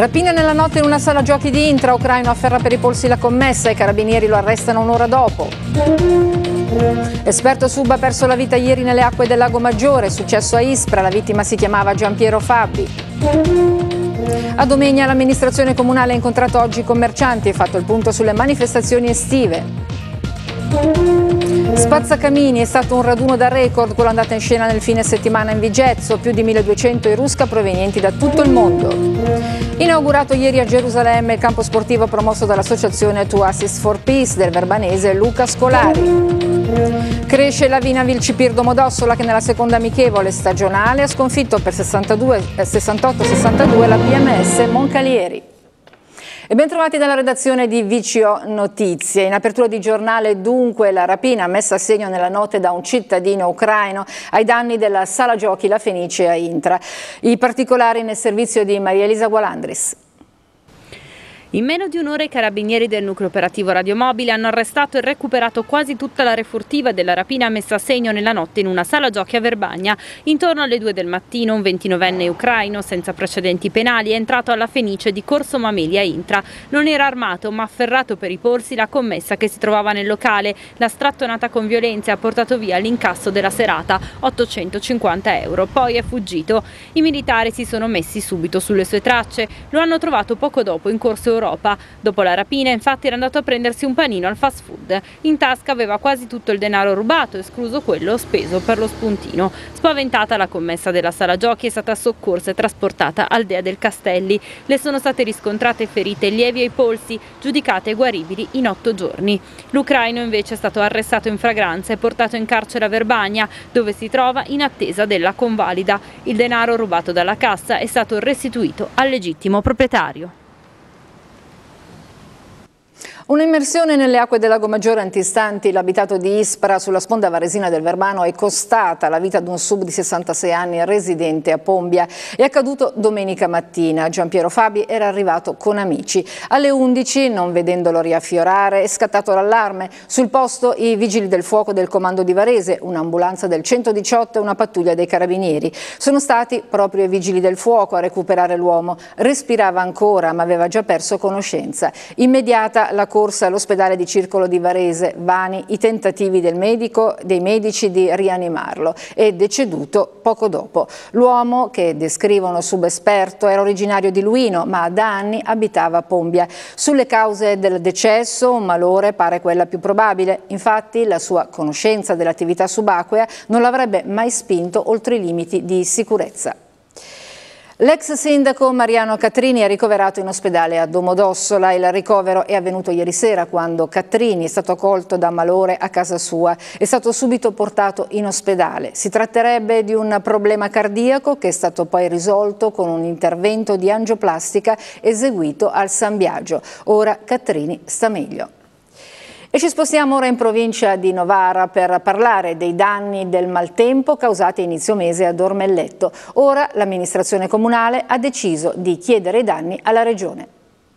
Rapina nella notte in una sala giochi di Intra, ucraino afferra per i polsi la commessa, i carabinieri lo arrestano un'ora dopo. Esperto sub ha perso la vita ieri nelle acque del Lago Maggiore, successo a Ispra, la vittima si chiamava Giampiero Fabi. A Domegna l'amministrazione comunale ha incontrato oggi i commercianti e fatto il punto sulle manifestazioni estive. Spazzacamini è stato un raduno da record, quello andato in scena nel fine settimana in Vigezzo, più di 1200 Irusca provenienti da tutto il mondo. Inaugurato ieri a Gerusalemme il campo sportivo promosso dall'associazione To Assist for Peace del verbanese Luca Scolari. Cresce la Vina Vilcipir Domodossola che nella seconda amichevole stagionale ha sconfitto per 68-62 la PMS Moncalieri. E ben trovati dalla redazione di VCO Notizie. In apertura di giornale dunque la rapina messa a segno nella notte da un cittadino ucraino ai danni della sala giochi La Fenice a Intra. I particolari nel servizio di Maria Elisa Gualandris. In meno di un'ora i carabinieri del nucleo operativo radiomobile hanno arrestato e recuperato quasi tutta la refurtiva della rapina messa a segno nella notte in una sala giochi a Verbagna. Intorno alle 2 del mattino un 29enne ucraino senza precedenti penali è entrato alla Fenice di Corso Mameli a Intra. Non era armato ma afferrato per i polsi la commessa che si trovava nel locale. L'ha strattonata con violenza e ha portato via l'incasso della serata, 850 euro. Poi è fuggito. I militari si sono messi subito sulle sue tracce. Lo hanno trovato poco dopo in Corso Europa. Dopo la rapina infatti era andato a prendersi un panino al fast food. In tasca aveva quasi tutto il denaro rubato, escluso quello speso per lo spuntino. Spaventata la commessa della sala giochi è stata soccorsa e trasportata al Dea del Castelli. Le sono state riscontrate ferite lievi ai polsi, giudicate guaribili in 8 giorni. L'ucraino invece è stato arrestato in fragranza e portato in carcere a Verbagna, dove si trova in attesa della convalida. Il denaro rubato dalla cassa è stato restituito al legittimo proprietario. Un'immersione nelle acque del Lago Maggiore antistanti l'abitato di Ispra sulla sponda varesina del Verbano è costata la vita di un sub di 66 anni residente a Pombia. È accaduto domenica mattina. Giampiero Fabi era arrivato con amici. Alle 11, non vedendolo riaffiorare, è scattato l'allarme. Sul posto i vigili del fuoco del comando di Varese, un'ambulanza del 118 e una pattuglia dei carabinieri. Sono stati proprio i vigili del fuoco a recuperare l'uomo. Respirava ancora ma aveva già perso conoscenza. Immediata la corsa all'ospedale di Circolo di Varese, vani i tentativi dei medici di rianimarlo. È deceduto poco dopo. L'uomo, che descrivono subesperto, era originario di Luino ma da anni abitava a Pombia. Sulle cause del decesso un malore pare quella più probabile. Infatti la sua conoscenza dell'attività subacquea non l'avrebbe mai spinto oltre i limiti di sicurezza. L'ex sindaco Mariano Catrini è ricoverato in ospedale a Domodossola. Il ricovero è avvenuto ieri sera quando Catrini è stato colto da malore a casa sua. È stato subito portato in ospedale. Si tratterebbe di un problema cardiaco che è stato poi risolto con un intervento di angioplastica eseguito al San Biagio. Ora Catrini sta meglio. E ci spostiamo ora in provincia di Novara per parlare dei danni del maltempo causati a inizio mese a Dormelletto. Ora l'amministrazione comunale ha deciso di chiedere i danni alla regione.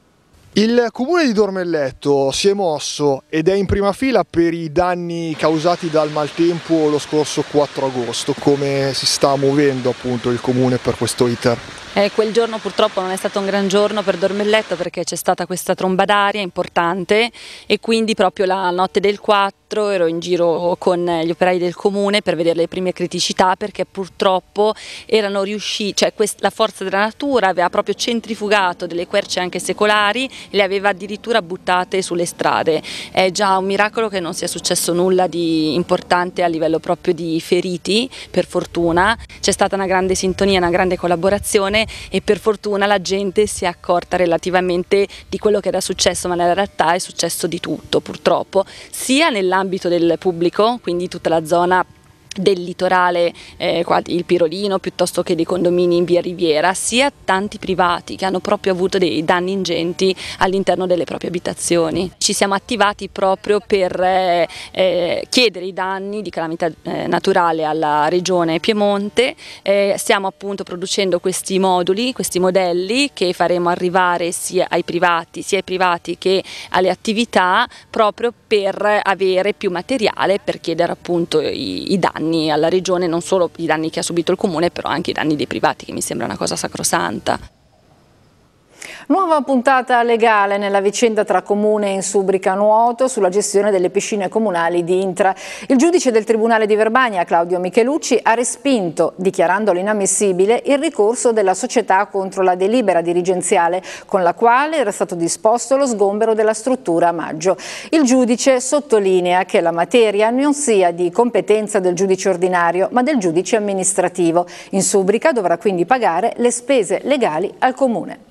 Il comune di Dormelletto si è mosso ed è in prima fila per i danni causati dal maltempo lo scorso 4 agosto. Come si sta muovendo appunto il comune per questo iter? Quel giorno purtroppo non è stato un gran giorno per Dormelletto perché c'è stata questa tromba d'aria importante e quindi proprio la notte del 4 ero in giro con gli operai del comune per vedere le prime criticità perché purtroppo erano riusciti, cioè la forza della natura aveva proprio centrifugato delle querce anche secolari e le aveva addirittura buttate sulle strade. È già un miracolo che non sia successo nulla di importante a livello proprio di feriti, per fortuna. C'è stata una grande sintonia, una grande collaborazione e per fortuna la gente si è accorta relativamente di quello che era successo, ma nella realtà è successo di tutto purtroppo, sia nell'ambito del pubblico, quindi tutta la zona del litorale, il Pirolino piuttosto che dei condomini in via Riviera, sia tanti privati che hanno proprio avuto dei danni ingenti all'interno delle proprie abitazioni. Ci siamo attivati proprio per chiedere i danni di calamità naturale alla regione Piemonte. Stiamo appunto producendo questi moduli, questi modelli che faremo arrivare sia ai privati che alle attività proprio per avere più materiale per chiedere appunto i danni alla regione, non solo i danni che ha subito il comune, però anche i danni dei privati, che mi sembra una cosa sacrosanta. Nuova puntata legale nella vicenda tra Comune e Insubrica Nuoto sulla gestione delle piscine comunali di Intra. Il giudice del Tribunale di Verbania, Claudio Michelucci, ha respinto, dichiarandolo inammissibile, il ricorso della società contro la delibera dirigenziale con la quale era stato disposto lo sgombero della struttura a maggio. Il giudice sottolinea che la materia non sia di competenza del giudice ordinario, ma del giudice amministrativo. Insubrica dovrà quindi pagare le spese legali al Comune.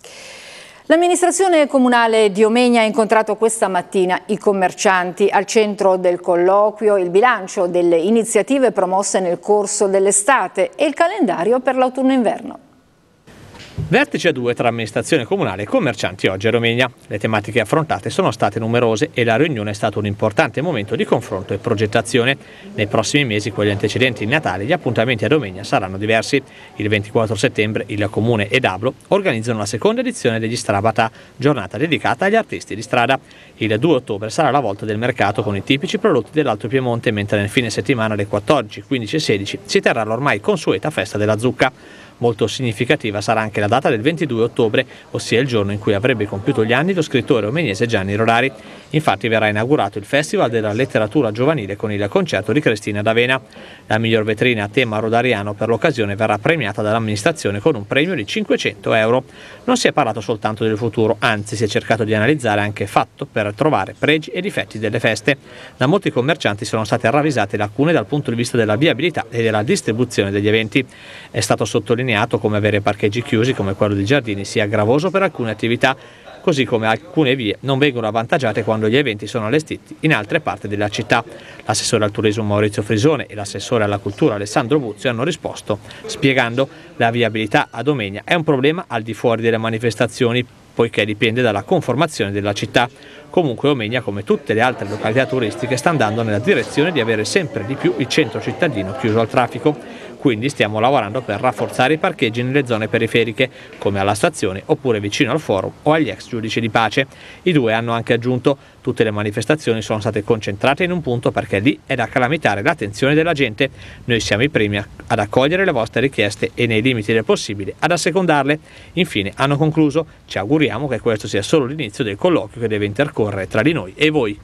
L'amministrazione comunale di Omegna ha incontrato questa mattina i commercianti. Al centro del colloquio il bilancio delle iniziative promosse nel corso dell'estate e il calendario per l'autunno-inverno. Vertice a 2 tra amministrazione comunale e commercianti oggi a Romegna. Le tematiche affrontate sono state numerose e la riunione è stato un importante momento di confronto e progettazione. Nei prossimi mesi, con gli antecedenti di Natale, gli appuntamenti a Romegna saranno diversi. Il 24 settembre il Comune ed Ablo organizzano la seconda edizione degli Strabata, giornata dedicata agli artisti di strada. Il 2 ottobre sarà la volta del mercato con i tipici prodotti dell'Alto Piemonte, mentre nel fine settimana alle 14, 15 e 16 si terrà l'ormai consueta festa della zucca. Molto significativa sarà anche la data del 22 ottobre, ossia il giorno in cui avrebbe compiuto gli anni lo scrittore omegnese Gianni Rodari. Infatti verrà inaugurato il Festival della Letteratura Giovanile con il concerto di Cristina D'Avena. La miglior vetrina a tema rodariano per l'occasione verrà premiata dall'amministrazione con un premio di 500 euro. Non si è parlato soltanto del futuro, anzi si è cercato di analizzare anche fatto per trovare pregi e difetti delle feste. Da molti commercianti sono state ravvisate lacune dal punto di vista della viabilità e della distribuzione degli eventi. È stato sottolineato come avere parcheggi chiusi come quello dei giardini sia gravoso per alcune attività, così come alcune vie non vengono avvantaggiate quando gli eventi sono allestiti in altre parti della città. L'assessore al turismo Maurizio Frisone e l'assessore alla cultura Alessandro Buzzi hanno risposto spiegando: la viabilità a Omegna è un problema al di fuori delle manifestazioni, poiché dipende dalla conformazione della città. Comunque Omegna, come tutte le altre località turistiche, sta andando nella direzione di avere sempre di più il centro cittadino chiuso al traffico. Quindi stiamo lavorando per rafforzare i parcheggi nelle zone periferiche, come alla stazione oppure vicino al forum o agli ex giudici di pace. I due hanno anche aggiunto: tutte le manifestazioni sono state concentrate in un punto perché lì è da calamitare l'attenzione della gente. Noi siamo i primi ad accogliere le vostre richieste e nei limiti del possibile ad assecondarle. Infine hanno concluso: ci auguriamo che questo sia solo l'inizio del colloquio che deve intercorrere tra di noi e voi.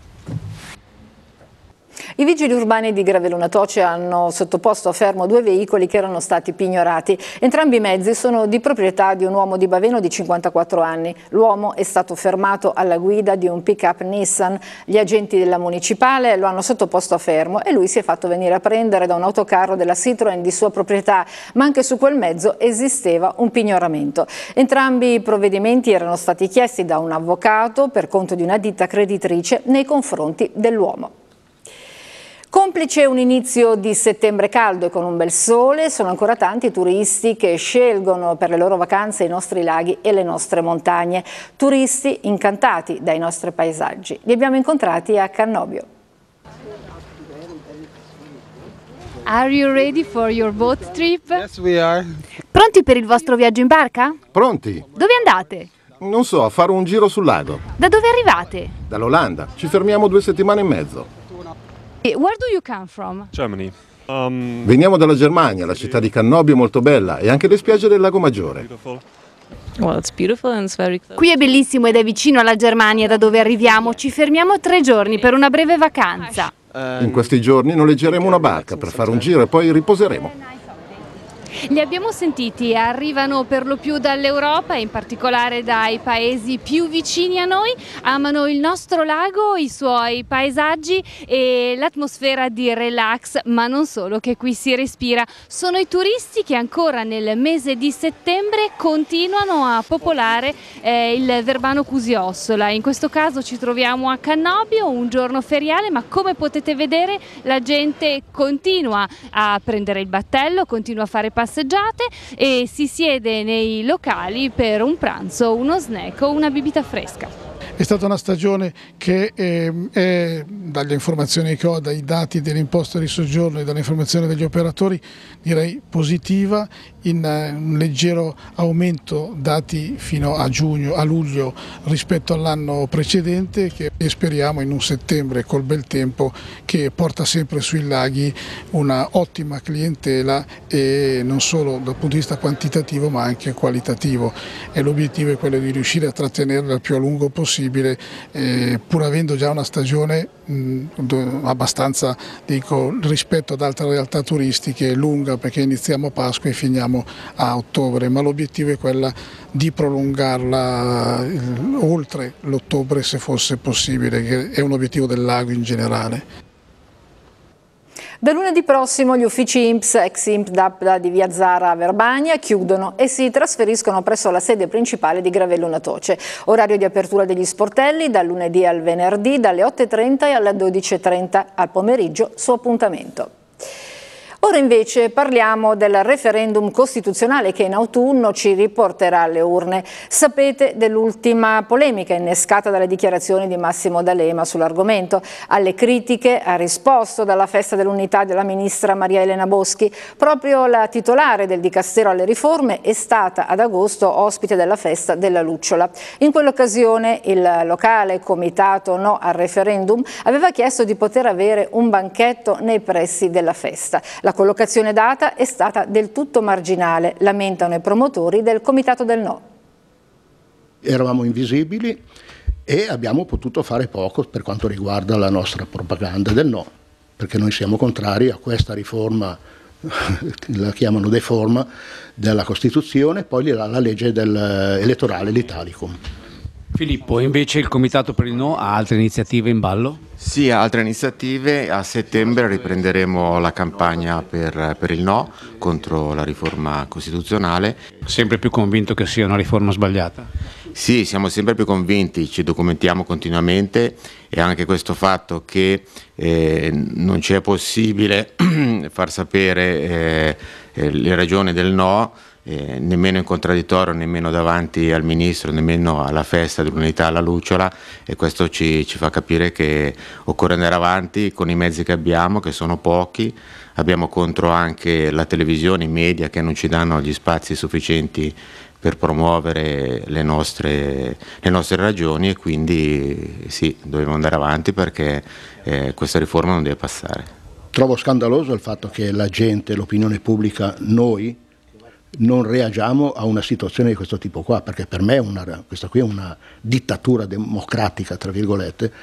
I vigili urbani di Gravellona Toce hanno sottoposto a fermo 2 veicoli che erano stati pignorati. Entrambi i mezzi sono di proprietà di un uomo di Baveno di 54 anni. L'uomo è stato fermato alla guida di un pick-up Nissan. Gli agenti della municipale lo hanno sottoposto a fermo e lui si è fatto venire a prendere da un autocarro della Citroen di sua proprietà, ma anche su quel mezzo esisteva un pignoramento. Entrambi i provvedimenti erano stati chiesti da un avvocato per conto di una ditta creditrice nei confronti dell'uomo. Complice un inizio di settembre caldo e con un bel sole, sono ancora tanti i turisti che scelgono per le loro vacanze i nostri laghi e le nostre montagne. Turisti incantati dai nostri paesaggi. Li abbiamo incontrati a Cannobio. Are you ready for your boat trip? Yes, we are. Pronti per il vostro viaggio in barca? Pronti? Dove andate? Non so, a fare un giro sul lago. Da dove arrivate? Dall'Olanda. Ci fermiamo 2 settimane e mezzo. Where do you come from? Germany. Veniamo dalla Germania, la città di Cannobio è molto bella e anche le spiagge del Lago Maggiore. Well, it's beautiful and it's very close. Qui è bellissimo ed è vicino alla Germania da dove arriviamo. Ci fermiamo 3 giorni per una breve vacanza. In questi giorni noleggeremo una barca per fare un giro e poi riposeremo. Li abbiamo sentiti, arrivano per lo più dall'Europa, in particolare dai paesi più vicini a noi, amano il nostro lago, i suoi paesaggi e l'atmosfera di relax, ma non solo, che qui si respira. Sono i turisti che ancora nel mese di settembre continuano a popolare il Verbano Cusiossola. In questo caso ci troviamo a Cannobio, un giorno feriale, ma come potete vedere la gente continua a prendere il battello, continua a fare passeggiate e si siede nei locali per un pranzo, uno snack o una bibita fresca. È stata una stagione che è, dalle informazioni che ho, dai dati dell'imposta di soggiorno e dalle informazioni degli operatori, direi positiva, in un leggero aumento dati fino a luglio rispetto all'anno precedente, e speriamo in un settembre col bel tempo che porta sempre sui laghi una ottima clientela, e non solo dal punto di vista quantitativo ma anche qualitativo, e l'obiettivo è quello di riuscire a trattenerla il più a lungo possibile, pur avendo già una stagione abbastanza, rispetto ad altre realtà turistiche, lunga, perché iniziamo a Pasqua e finiamo a ottobre, ma l'obiettivo è quella di prolungarla oltre l'ottobre se fosse possibile, che è un obiettivo del lago in generale. Da lunedì prossimo gli uffici INPS ex INPDAP di Via Zara a Verbania chiudono e si trasferiscono presso la sede principale di Gravello Natoce. Orario di apertura degli sportelli dal lunedì al venerdì dalle 8:30 alle 12:30 al pomeriggio su appuntamento. Ora invece parliamo del referendum costituzionale che in autunno ci riporterà alle urne. Sapete dell'ultima polemica innescata dalle dichiarazioni di Massimo D'Alema sull'argomento. Alle critiche ha risposto dalla festa dell'unità della ministra Maria Elena Boschi. Proprio la titolare del Dicastero alle riforme è stata ad agosto ospite della festa della Lucciola. In quell'occasione il locale comitato no al referendum aveva chiesto di poter avere un banchetto nei pressi della festa. La collocazione data è stata del tutto marginale, lamentano i promotori del comitato del no. Eravamo invisibili e abbiamo potuto fare poco per quanto riguarda la nostra propaganda del no, perché noi siamo contrari a questa riforma, la chiamano deforma, della Costituzione, poi la legge elettorale, l'Italicum. Filippo, invece il Comitato per il No ha altre iniziative in ballo? Sì, altre iniziative. A settembre riprenderemo la campagna per il no contro la riforma costituzionale. Sempre più convinto che sia una riforma sbagliata? Sì, siamo sempre più convinti, ci documentiamo continuamente, e anche questo fatto che non ci è possibile far sapere le ragioni del no, nemmeno in contraddittorio, nemmeno davanti al Ministro, nemmeno alla festa dell'unità alla Lucciola, e questo ci fa capire che occorre andare avanti con i mezzi che abbiamo, che sono pochi. Abbiamo contro anche la televisione, i media che non ci danno gli spazi sufficienti per promuovere le nostre ragioni, e quindi sì, dobbiamo andare avanti perché questa riforma non deve passare. Trovo scandaloso il fatto che la gente, l'opinione pubblica, noi non reagiamo a una situazione di questo tipo qua, perché per me questa qui è una dittatura democratica, tra virgolette,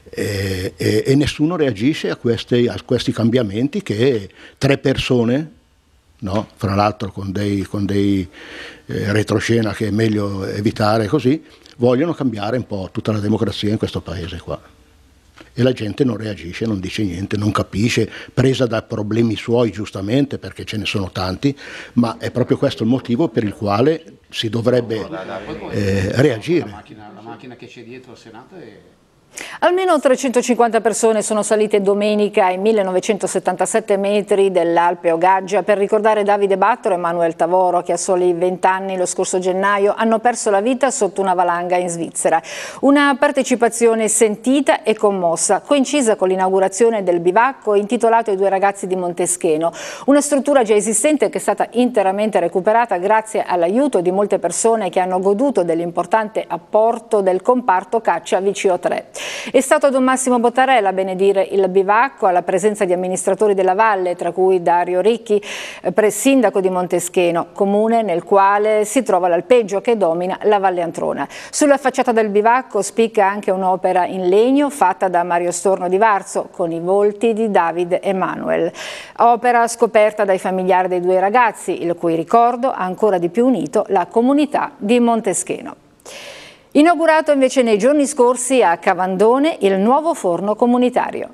e nessuno reagisce a questi cambiamenti che 3 persone, no, fra l'altro con dei retroscena che è meglio evitare così, vogliono cambiare un po' tutta la democrazia in questo paese qua. E la gente non reagisce, non dice niente, non capisce, presa da problemi suoi giustamente, perché ce ne sono tanti, ma è proprio questo il motivo per il quale si dovrebbe reagire. La macchina che c'è dietro al Senato è... Almeno 350 persone sono salite domenica ai 1977 metri dell'Alpe Ogaggia per ricordare Davide Battero e Manuel Tavoro, che a soli 20 anni lo scorso gennaio hanno perso la vita sotto una valanga in Svizzera. Una partecipazione sentita e commossa, coincisa con l'inaugurazione del bivacco intitolato ai 2 ragazzi di Montescheno, una struttura già esistente che è stata interamente recuperata grazie all'aiuto di molte persone che hanno goduto dell'importante apporto del comparto caccia VCO3. È stato Don Massimo Bottarella a benedire il bivacco alla presenza di amministratori della valle, tra cui Dario Ricchi, sindaco di Montescheno, comune nel quale si trova l'alpeggio che domina la Valle Antrona. Sulla facciata del bivacco spicca anche un'opera in legno fatta da Mario Storno di Varzo con i volti di Davide e Manuel. Opera scoperta dai familiari dei 2 ragazzi, il cui ricordo ha ancora di più unito la comunità di Montescheno. Inaugurato invece nei giorni scorsi a Cavandone il nuovo forno comunitario.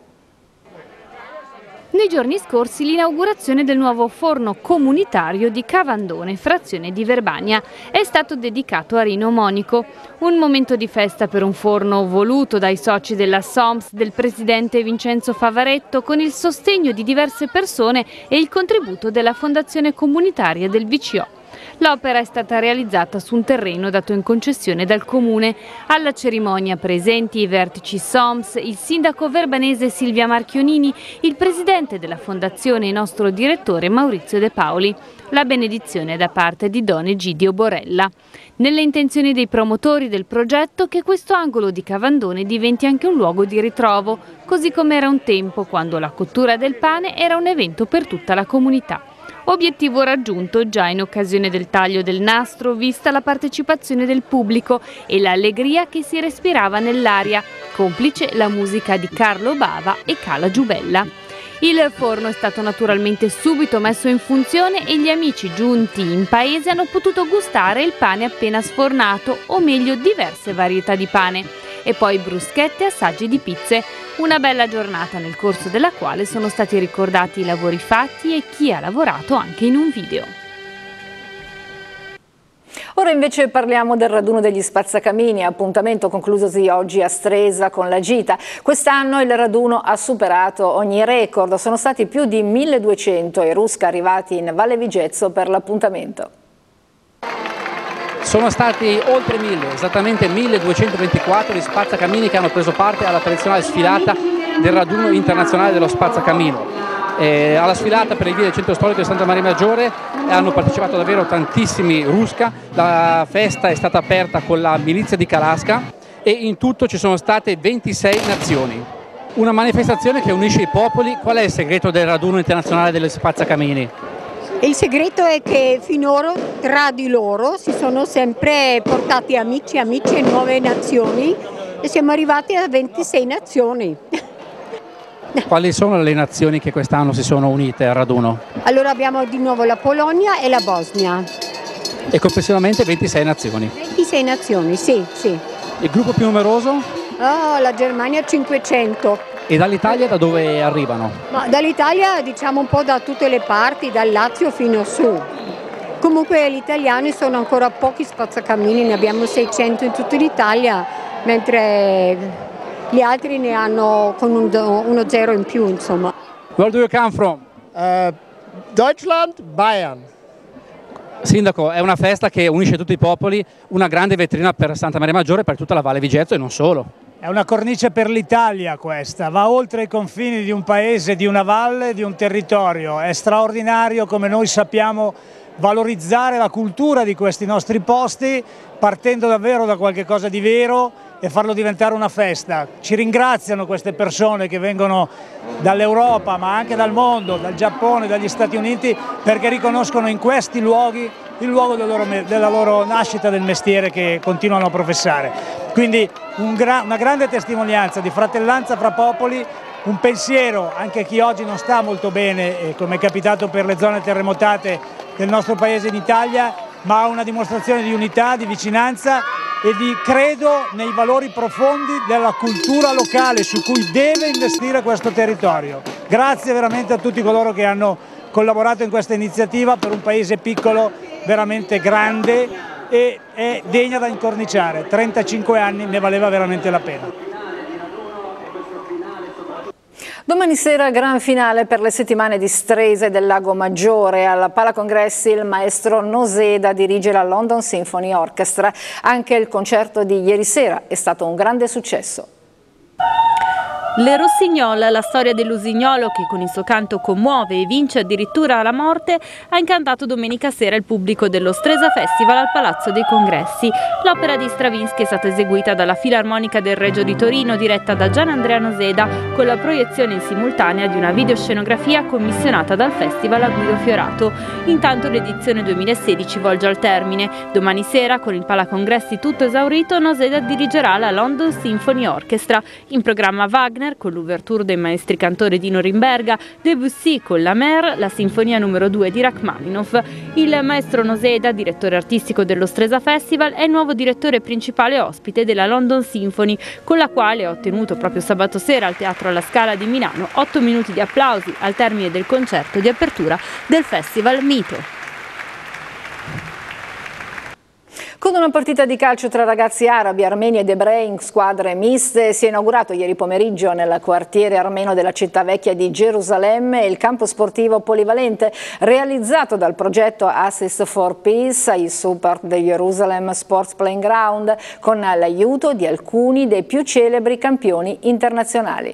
Nei giorni scorsi l'inaugurazione del nuovo forno comunitario di Cavandone, frazione di Verbania, è stato dedicato a Rino Monico. Un momento di festa per un forno voluto dai soci della SOMS del presidente Vincenzo Favaretto, con il sostegno di diverse persone e il contributo della Fondazione Comunitaria del VCO. L'opera è stata realizzata su un terreno dato in concessione dal Comune. Alla cerimonia presenti i vertici SOMS, il sindaco verbanese Silvia Marchionini, il presidente della fondazione e nostro direttore Maurizio De Paoli. La benedizione da parte di Don Egidio Borella. Nelle intenzioni dei promotori del progetto che questo angolo di Cavandone diventi anche un luogo di ritrovo, così come era un tempo quando la cottura del pane era un evento per tutta la comunità. Obiettivo raggiunto già in occasione del taglio del nastro, vista la partecipazione del pubblico e l'allegria che si respirava nell'aria, complice la musica di Carlo Bava e Cala Giubella. Il forno è stato naturalmente subito messo in funzione e gli amici giunti in paese hanno potuto gustare il pane appena sfornato, o meglio diverse varietà di pane, e poi bruschette e assaggi di pizze. Una bella giornata nel corso della quale sono stati ricordati i lavori fatti e chi ha lavorato anche in un video. Ora invece parliamo del raduno degli spazzacamini, appuntamento conclusosi oggi a Stresa con la gita. Quest'anno il raduno ha superato ogni record, sono stati più di 1200 i Rusca arrivati in Valle Vigezzo per l'appuntamento. Sono stati oltre 1000, esattamente 1224 gli spazzacamini che hanno preso parte alla tradizionale sfilata del raduno internazionale dello spazzacamino. Alla sfilata per le vie del centro storico di Santa Maria Maggiore hanno partecipato davvero tantissimi Rusca. La festa è stata aperta con la milizia di Calasca e in tutto ci sono state 26 nazioni. Una manifestazione che unisce i popoli. Qual è il segreto del raduno internazionale degli spazzacamini? Il segreto è che finora tra di loro si sono sempre portati amici e nuove nazioni e siamo arrivati a 26 nazioni. Quali sono le nazioni che quest'anno si sono unite al raduno? Allora abbiamo di nuovo la Polonia e la Bosnia. E complessivamente 26 nazioni? 26 nazioni, sì, sì. Il gruppo più numeroso? Oh, la Germania 500. E dall'Italia da dove arrivano? Dall'Italia diciamo un po' da tutte le parti, dal Lazio fino su. Comunque gli italiani sono ancora pochi spazzacamini, ne abbiamo 600 in tutta l'Italia, mentre gli altri ne hanno con uno zero in più, insomma. Where do you come from? Deutschland, Bayern. Sindaco, è una festa che unisce tutti i popoli, una grande vetrina per Santa Maria Maggiore, per tutta la Valle Vigezzo e non solo. È una cornice per l'Italia questa, va oltre i confini di un paese, di una valle, di un territorio. È straordinario come noi sappiamo valorizzare la cultura di questi nostri posti, partendo davvero da qualche cosa di vero e farlo diventare una festa. Ci ringraziano queste persone che vengono dall'Europa ma anche dal mondo, dal Giappone, dagli Stati Uniti, perché riconoscono in questi luoghi il luogo della loro nascita, del mestiere che continuano a professare. Quindi una grande testimonianza di fratellanza fra popoli, un pensiero anche a chi oggi non sta molto bene, come è capitato per le zone terremotate del nostro paese in Italia, ma una dimostrazione di unità, di vicinanza e di credo nei valori profondi della cultura locale su cui deve investire questo territorio. Grazie veramente a tutti coloro che hanno collaborato in questa iniziativa per un paese piccolo, veramente grande e è degna da incorniciare. 35 anni ne valeva veramente la pena. Domani sera gran finale per le settimane di Stresa e del Lago Maggiore. Alla Palacongressi il maestro Noseda dirige la London Symphony Orchestra. Anche il concerto di ieri sera è stato un grande successo. Le Rossignol, la storia dell'usignolo che con il suo canto commuove e vince addirittura la morte, ha incantato domenica sera il pubblico dello Stresa Festival al Palazzo dei Congressi. L'opera di Stravinsky è stata eseguita dalla Filarmonica del Regio di Torino, diretta da Gian Andrea Noseda, con la proiezione in simultanea di una videoscenografia commissionata dal Festival a Guido Fiorato. Intanto l'edizione 2016 volge al termine. Domani sera, con il Palacongressi tutto esaurito, Noseda dirigerà la London Symphony Orchestra. In programma Wagner, con l'ouverture dei maestri cantori di Norimberga, Debussy con la Mer, la Sinfonia numero 2 di Rachmaninov. Il maestro Noseda, direttore artistico dello Stresa Festival, è il nuovo direttore principale ospite della London Symphony, con la quale ha ottenuto proprio sabato sera al Teatro alla Scala di Milano 8 minuti di applausi al termine del concerto di apertura del Festival Mito. Con una partita di calcio tra ragazzi arabi, armeni ed ebrei in squadre miste si è inaugurato ieri pomeriggio nel quartiere armeno della città vecchia di Gerusalemme il campo sportivo polivalente realizzato dal progetto Assist for Peace ai Support the Jerusalem Sports Playing Ground con l'aiuto di alcuni dei più celebri campioni internazionali.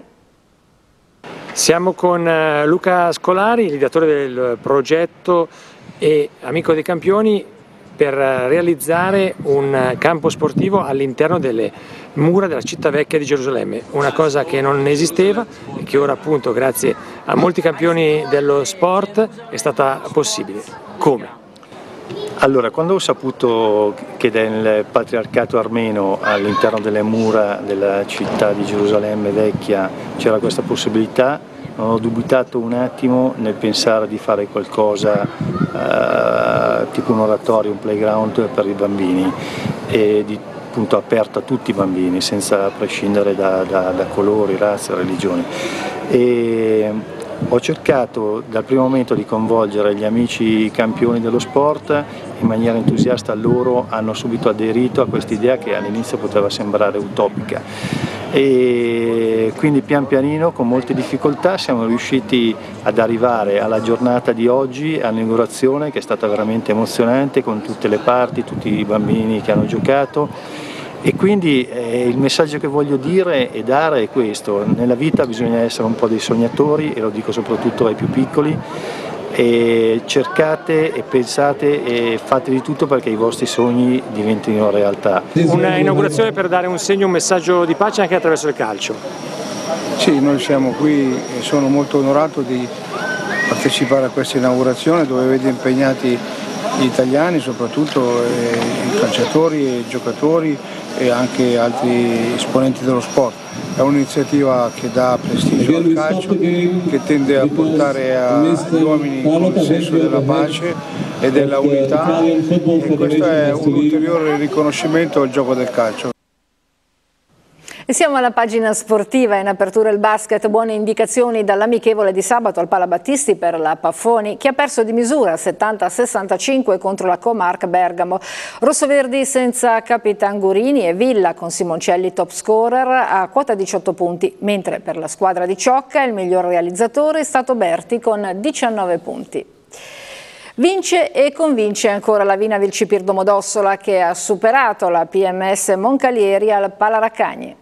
Siamo con Luca Scolari, l'ideatore del progetto e amico dei campioni, per realizzare un campo sportivo all'interno delle mura della città vecchia di Gerusalemme, una cosa che non esisteva e che ora appunto grazie a molti campioni dello sport è stata possibile. Come? Allora, quando ho saputo che nel patriarcato armeno all'interno delle mura della città di Gerusalemme vecchia c'era questa possibilità, non ho dubitato un attimo nel pensare di fare qualcosa tipo un oratorio, un playground per i bambini e appunto aperto a tutti i bambini senza prescindere da colori, razze, religioni. E ho cercato dal primo momento di coinvolgere gli amici campioni dello sport in maniera entusiasta. Loro hanno subito aderito a questa idea che all'inizio poteva sembrare utopica e quindi pian pianino con molte difficoltà siamo riusciti ad arrivare alla giornata di oggi, all'inaugurazione che è stata veramente emozionante con tutte le parti, tutti i bambini che hanno giocato. E quindi il messaggio che voglio dire e dare è questo: nella vita bisogna essere un po' dei sognatori, e lo dico soprattutto ai più piccoli, e cercate e pensate e fate di tutto perché i vostri sogni diventino realtà. Una inaugurazione per dare un segno, un messaggio di pace anche attraverso il calcio. Sì, noi siamo qui e sono molto onorato di partecipare a questa inaugurazione dove vedo impegnati gli italiani, soprattutto i calciatori e i giocatori e anche altri esponenti dello sport. È un'iniziativa che dà prestigio al calcio, che tende a portare agli uomini il senso della pace e della unità, e questo è un ulteriore riconoscimento al gioco del calcio. E siamo alla pagina sportiva. In apertura il basket, buone indicazioni dall'amichevole di sabato al Pala Battisti per la Paffoni, che ha perso di misura 70-65 contro la Comarca Bergamo. Rossoverdi senza Capitan Gurini e Villa con Simoncelli top scorer a quota 18 punti, mentre per la squadra di Ciocca il miglior realizzatore è stato Berti con 19 punti. Vince e convince ancora la Vina Vilcipir Domodossola, che ha superato la PMS Moncalieri al Pala Raccagni.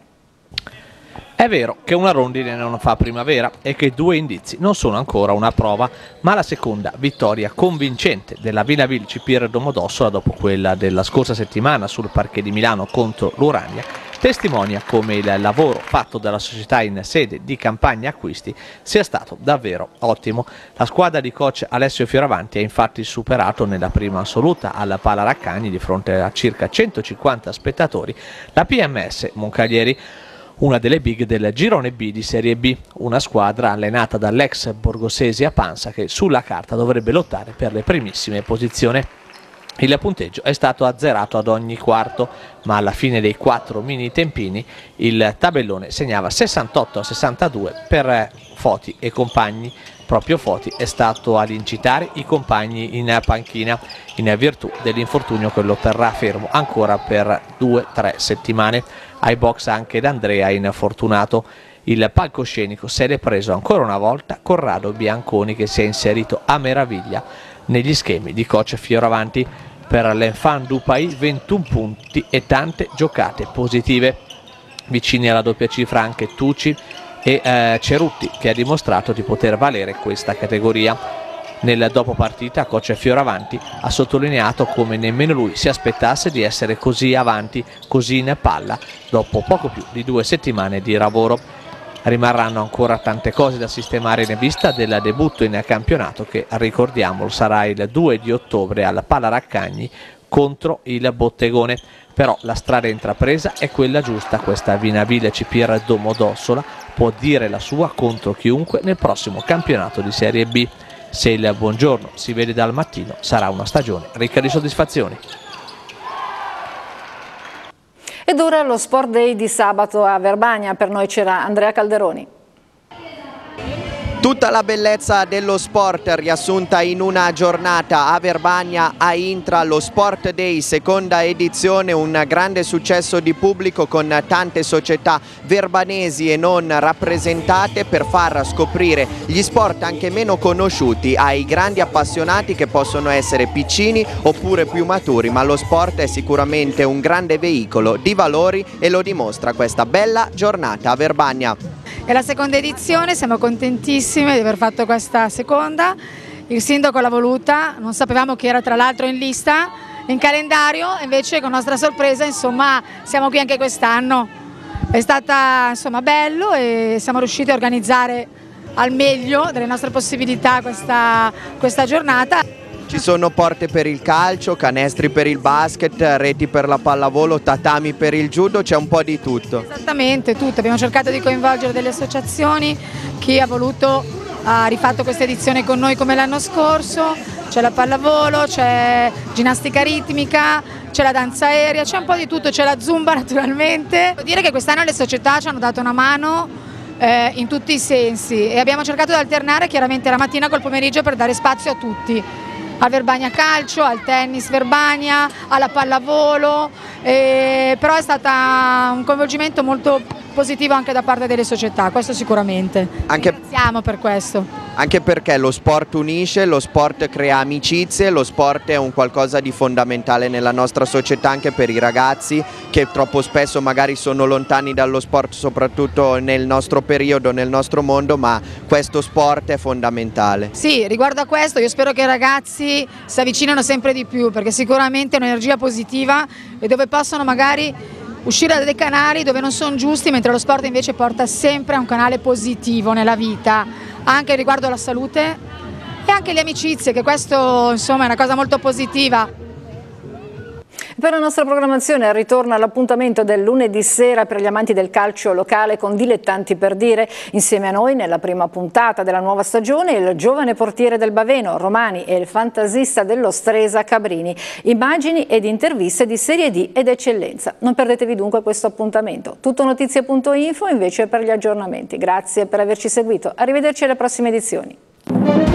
È vero che una rondine non fa primavera e che 2 indizi non sono ancora una prova, ma la seconda vittoria convincente della Vina Vilcipir Domodossola dopo quella della scorsa settimana sul parquet di Milano contro l'Urania testimonia come il lavoro fatto dalla società in sede di campagna acquisti sia stato davvero ottimo. La squadra di coach Alessio Fioravanti ha infatti superato nella prima assoluta alla Pala Raccagni di fronte a circa 150 spettatori la PMS Moncalieri, una delle big del girone B di Serie B, una squadra allenata dall'ex borgosesi a Pansa che sulla carta dovrebbe lottare per le primissime posizioni. Il punteggio è stato azzerato ad ogni quarto, ma alla fine dei 4 mini tempini il tabellone segnava 68-62 per Foti e compagni. Proprio Foti è stato ad incitare i compagni in panchina in virtù dell'infortunio che lo terrà fermo ancora per 2-3 settimane. Ai box anche D'Andrea infortunato. Il palcoscenico se l'è preso ancora una volta Corrado Bianconi, che si è inserito a meraviglia negli schemi di coach Fioravanti. Per l'Enfant du Pays 21 punti e tante giocate positive. Vicini alla doppia cifra anche Tucci e Cerutti, che ha dimostrato di poter valere questa categoria. Nel dopo partita coach Fioravanti ha sottolineato come nemmeno lui si aspettasse di essere così avanti, così in palla, dopo poco più di 2 settimane di lavoro. Rimarranno ancora tante cose da sistemare in vista del debutto in campionato che, ricordiamolo, sarà il 2 di ottobre al Pala Raccagni contro il Bottegone. Però la strada intrapresa è quella giusta. Questa Vina Vilcipir Domodossola può dire la sua contro chiunque nel prossimo campionato di Serie B. Se il buongiorno si vede dal mattino, sarà una stagione ricca di soddisfazioni. Ed ora lo Sport Day di sabato a Verbania. Per noi c'era Andrea Calderoni. Tutta la bellezza dello sport riassunta in una giornata a Verbania, a Intra, lo Sport Day, seconda edizione, un grande successo di pubblico con tante società verbanesi e non rappresentate per far scoprire gli sport anche meno conosciuti ai grandi appassionati che possono essere piccini oppure più maturi, ma lo sport è sicuramente un grande veicolo di valori e lo dimostra questa bella giornata a Verbania. È la seconda edizione, siamo contentissime di aver fatto questa seconda, il sindaco l'ha voluta, non sapevamo che era tra l'altro in lista, in calendario, invece con nostra sorpresa insomma siamo qui anche quest'anno. È stata insomma bello e siamo riusciti a organizzare al meglio delle nostre possibilità questa giornata. Ci sono porte per il calcio, canestri per il basket, reti per la pallavolo, tatami per il judo, c'è un po' di tutto. Esattamente tutto, abbiamo cercato di coinvolgere delle associazioni, chi ha voluto ha rifatto questa edizione con noi come l'anno scorso, c'è la pallavolo, c'è ginnastica ritmica, c'è la danza aerea, c'è un po' di tutto, c'è la zumba naturalmente. Devo dire che quest'anno le società ci hanno dato una mano in tutti i sensi e abbiamo cercato di alternare chiaramente la mattina col pomeriggio per dare spazio a tutti. Al Verbania Calcio, al tennis Verbania, alla pallavolo, però è stato un coinvolgimento molto positivo anche da parte delle società, questo sicuramente. Ringraziamo per questo. Anche perché lo sport unisce, lo sport crea amicizie, lo sport è un qualcosa di fondamentale nella nostra società anche per i ragazzi che troppo spesso magari sono lontani dallo sport, soprattutto nel nostro periodo, nel nostro mondo, ma questo sport è fondamentale. Sì, riguardo a questo io spero che i ragazzi si avvicinano sempre di più perché sicuramente è un'energia positiva e dove possono magari uscire da dei canali dove non sono giusti, mentre lo sport invece porta sempre a un canale positivo nella vita, anche riguardo alla salute e anche le amicizie, che questo insomma è una cosa molto positiva. Per la nostra programmazione ritorna l'appuntamento del lunedì sera per gli amanti del calcio locale con Dilettanti per dire. Insieme a noi nella prima puntata della nuova stagione il giovane portiere del Baveno Romani e il fantasista dello Stresa Cabrini. Immagini ed interviste di Serie D ed eccellenza. Non perdetevi dunque questo appuntamento. Tuttonotizie.info invece per gli aggiornamenti. Grazie per averci seguito. Arrivederci alle prossime edizioni.